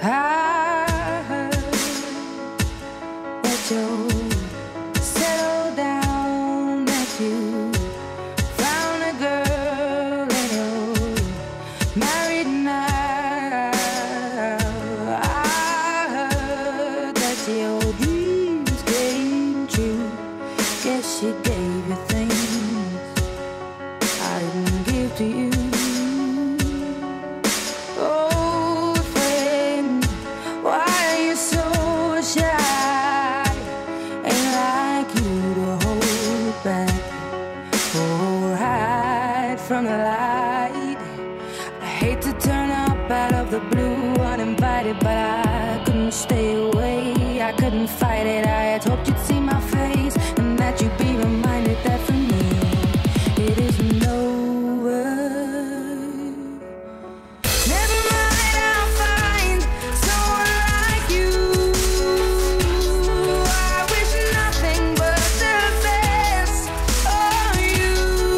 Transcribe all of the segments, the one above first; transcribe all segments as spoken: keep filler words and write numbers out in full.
I heard that you'll settle down, that you found a girl and you're married now. I heard that your dreams came true. Guess she gave you things I didn't give to you. From the light, I hate to turn up out of the blue uninvited, but I couldn't stay away. I couldn't fight it. I had hoped you'd see my face and that you'd be reminded that for me it isn't over. Never mind, I'll find someone like you. I wish nothing but the best for you.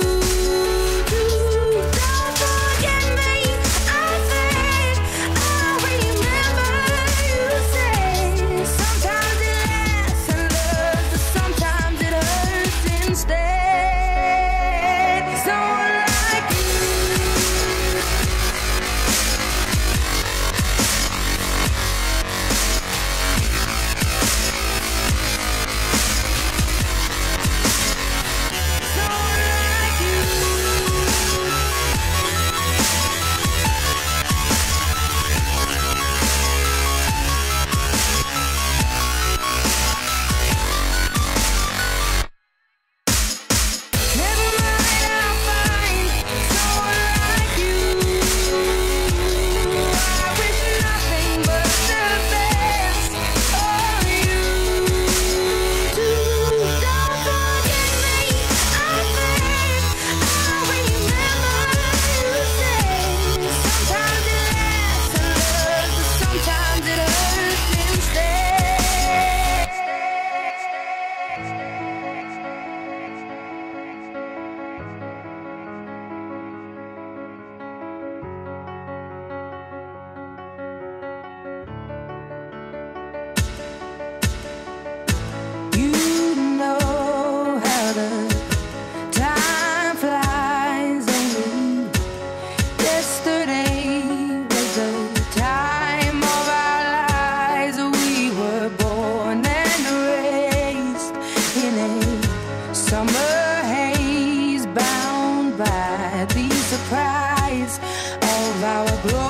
Summer haze, bound by the surprise of our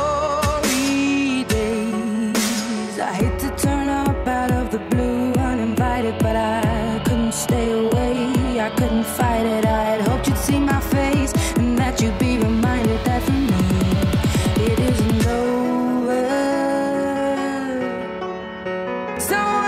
glory days. I hate to turn up out of the blue uninvited, but I couldn't stay away. I couldn't fight it. I had hoped you'd see my face and that you'd be reminded that for me it isn't over. So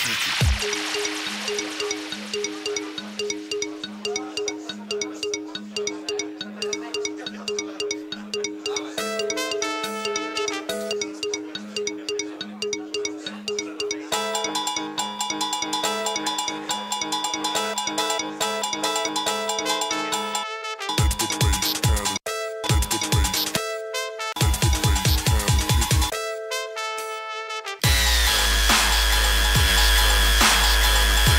Let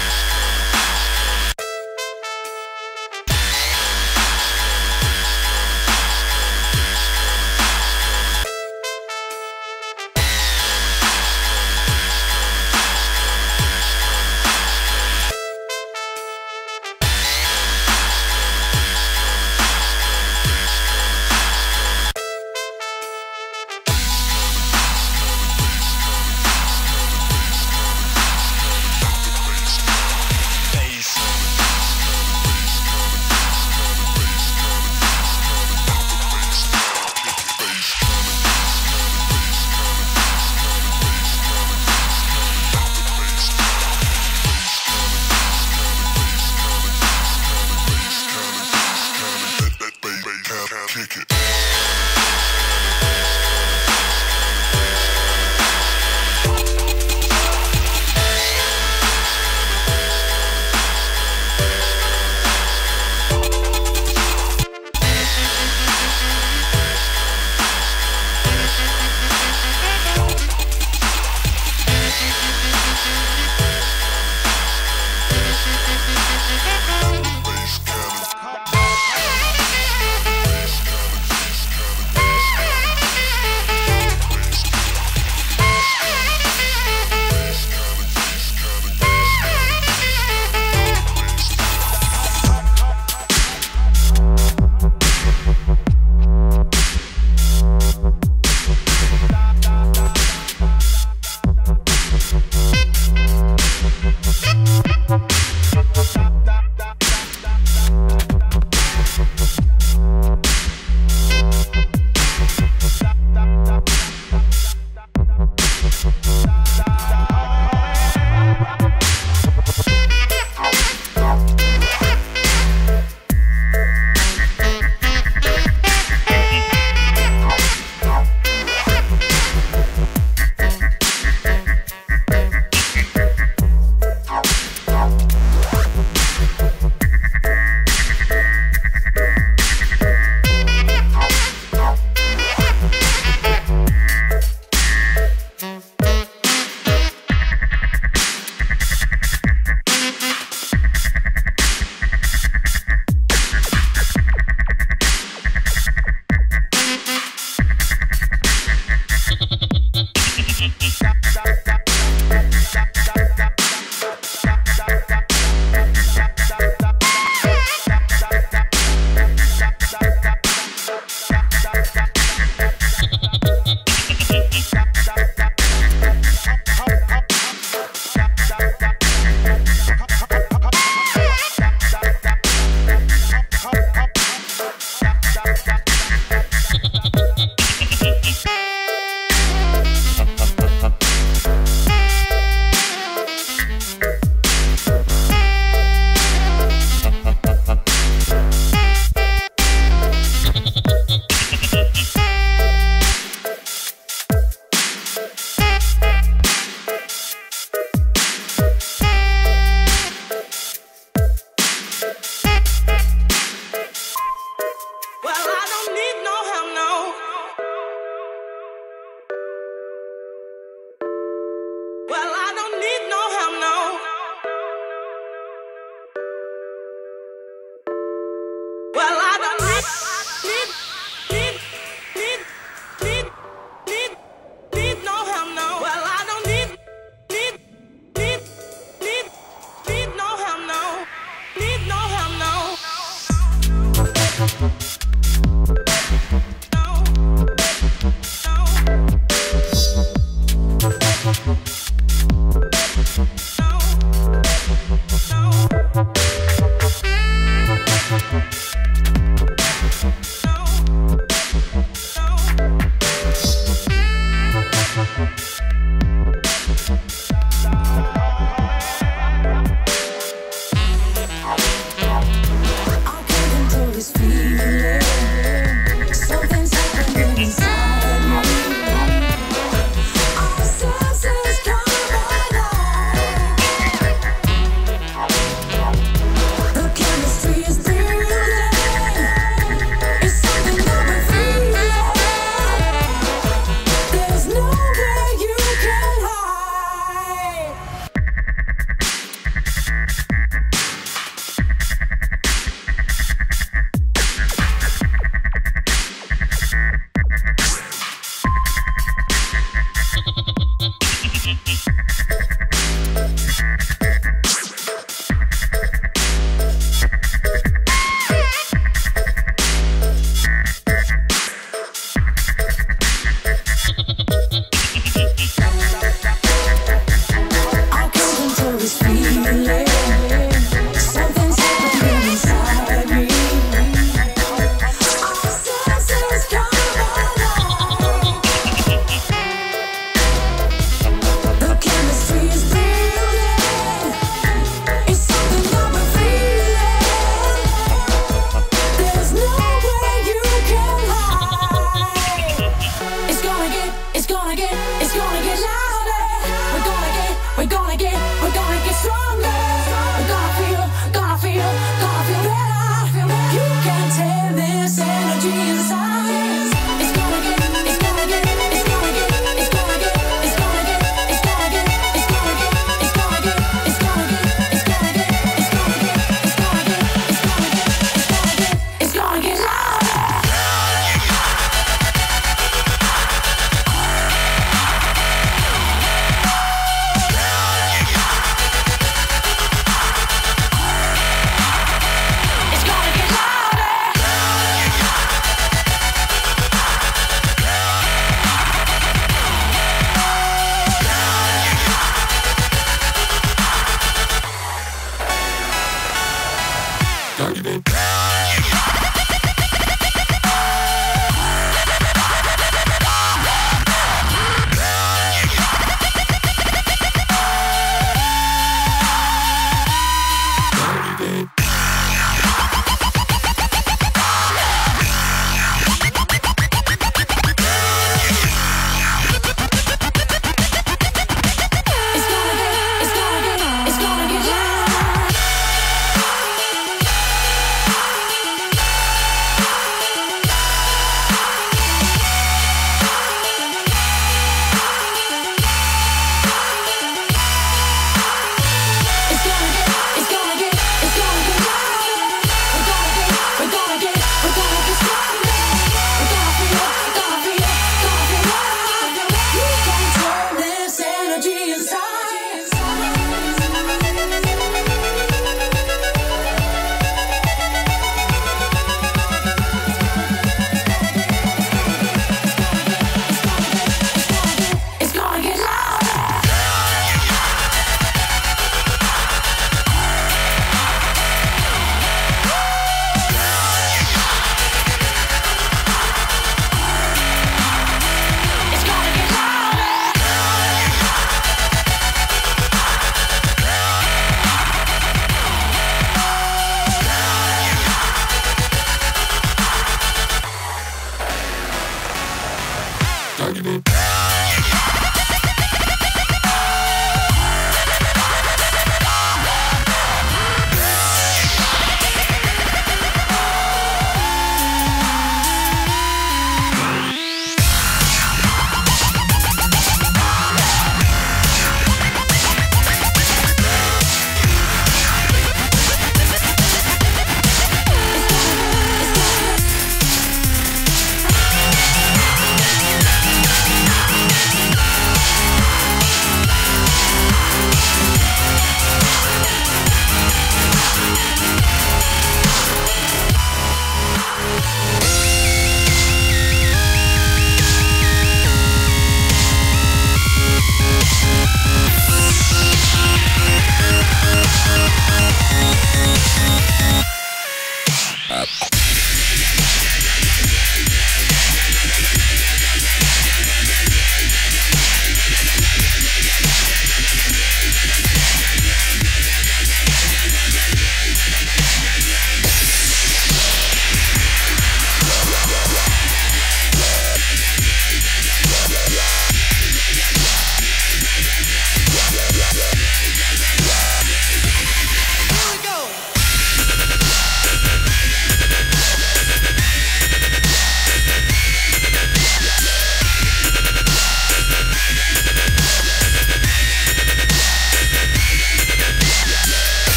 it's gonna get, it's gonna get louder. We're gonna get, we're gonna get, we're gonna get stronger. We're gonna feel, gonna feel, gonna feel better. You can tell this energy inside. It's gonna get, it's gonna get, it's gonna get, it's gonna get, it's gonna get, it's gonna get, it's gonna get, it's gonna get, it's gonna get, it's gonna get, it's gonna get, it's gonna get, it's gonna get, it's gonna get, it's gonna get louder.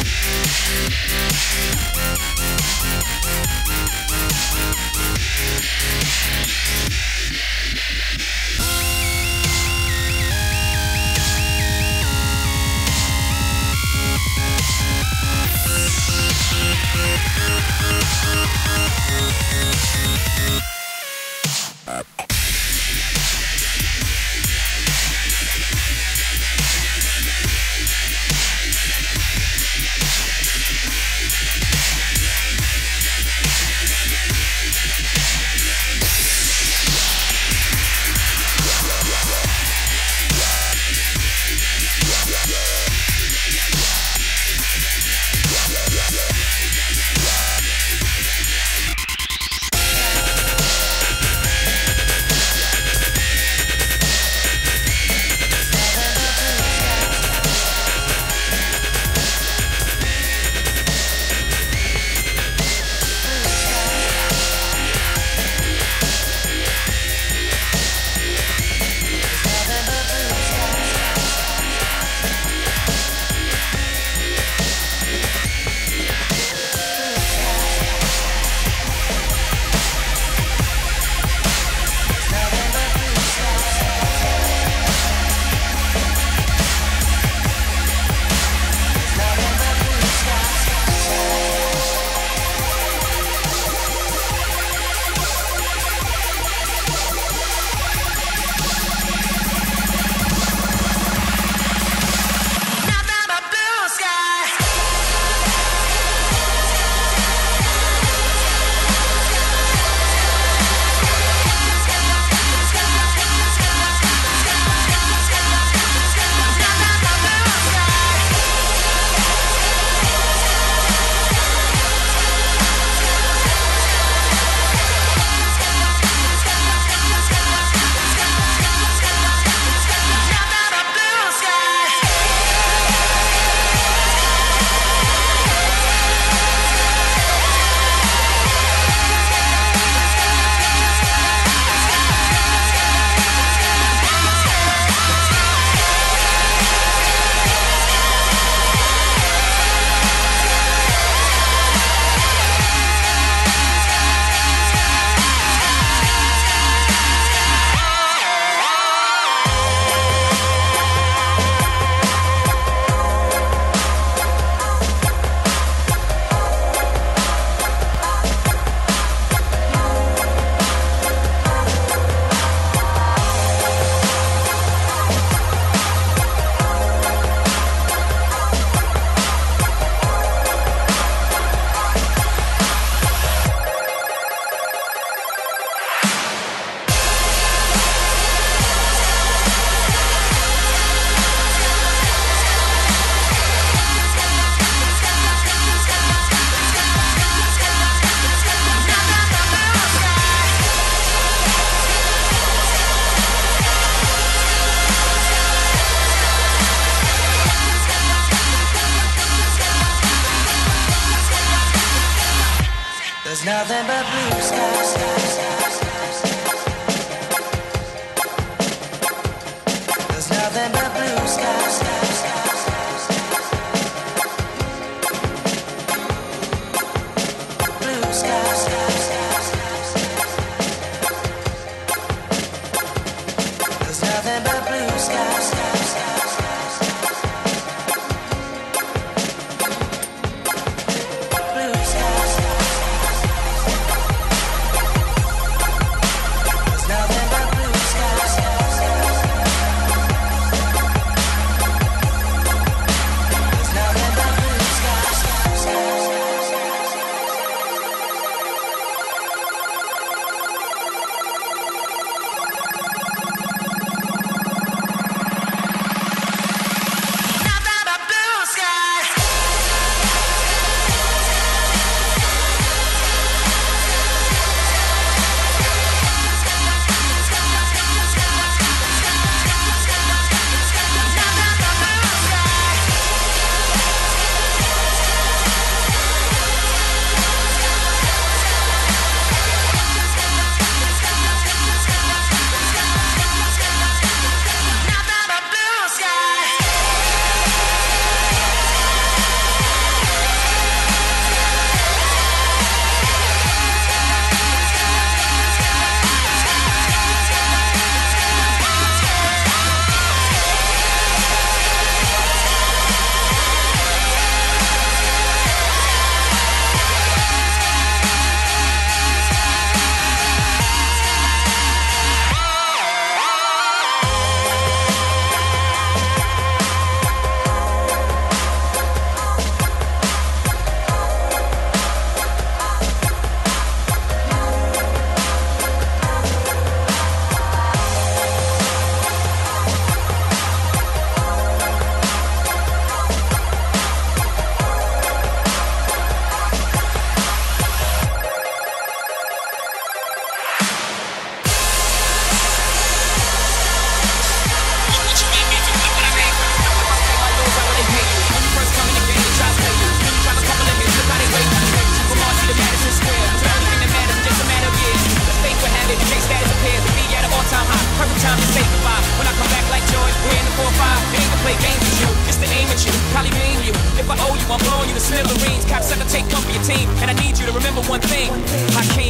nothing but blue skies. There's nothing but blue skies. Blue skies. There's nothing but blue skies. Blue skies.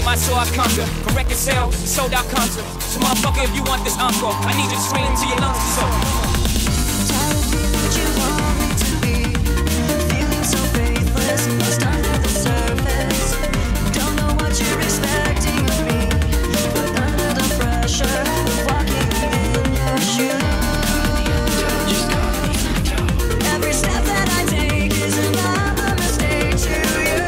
I saw I conquer. From record sale, sold out concert. So motherfucker, if you want this encore, I need you to scream till your lungs are sore. Tell me what you want me to be. Feeling so faithless, lost under the surface. Don't know what you're expecting of me, but under the pressure of walking in your shoes. Every step that I take is another mistake to you,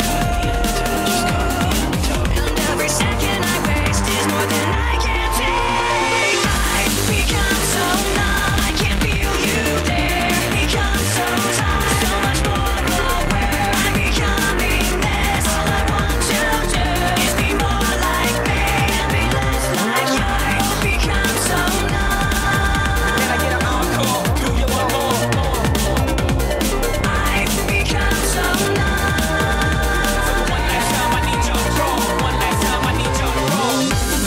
and every second I waste is more than I can take. I've become so numb, I can't feel you there. Become so tired, so much more aware. I'm becoming this. All I want to do is be more like me and be less like you. I've become so numb. Can I get an encore? Do you want more? I've become so numb. One last time, I need y'all to roll. One last time, I need y'all to roll.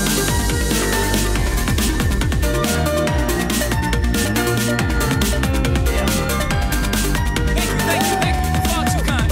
Thank you, thank you, thank you. Far too kind.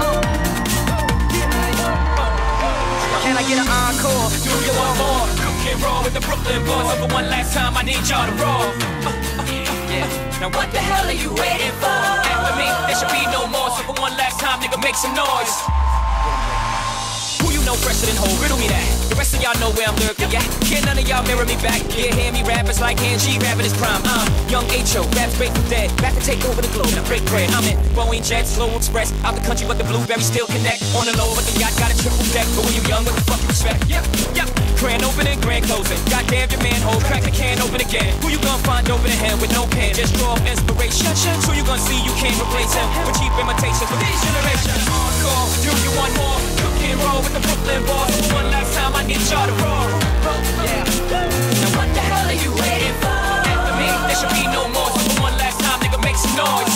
Can I get an encore? Do you want more? Cook and roll with the Brooklyn boys. So for one last time, I need y'all to roll. Yeah. Now what the hell are you waiting for? After me, there should be no more. So for one last time, nigga, make some noise. Who you know fresher than whole? Riddle me that. The rest of y'all know where I'm lurking. Yeah, can't none of y'all mirror me back. Yeah, hear me rappers like Angie rapping his prime. I'm young H O, rap straight from dead. Back to take over the globe. Now break bread. I'm in Boeing Jet, slow express. Out the country, but the blueberries still connect. On the low, but the yacht got a triple deck. But when you young, what the fuck you expect? Yep, yep. Grand opening, grand closing. Goddamn your manhole, crack the can open again. Who you gonna find open a hand with no pen? Just draw inspiration. Who you gonna see you can't replace him with cheap imitations for these generations. Encore, do you want more? Cook and roll with the Brooklyn boys. One last time, I need y'all to roll. Yeah. Now what the hell are you waiting for? After me, there should be no more. So for one last time, nigga, make some noise.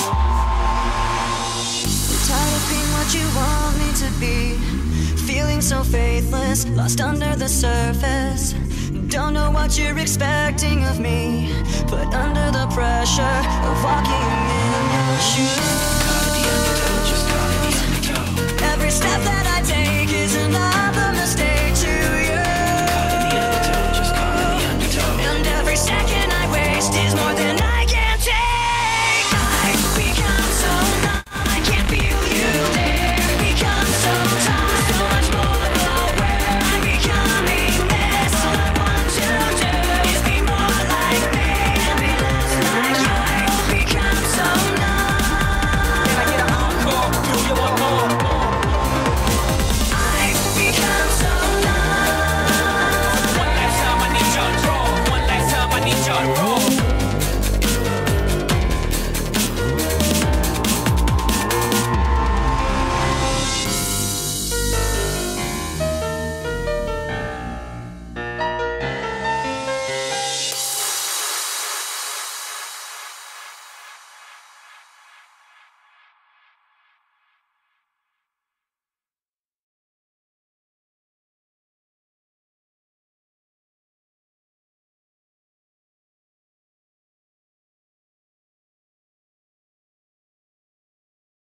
Tired of being what you want me to be. Feeling so faithless, lost under the surface. Don't know what you're expecting of me, but under the pressure of walking in your shoes.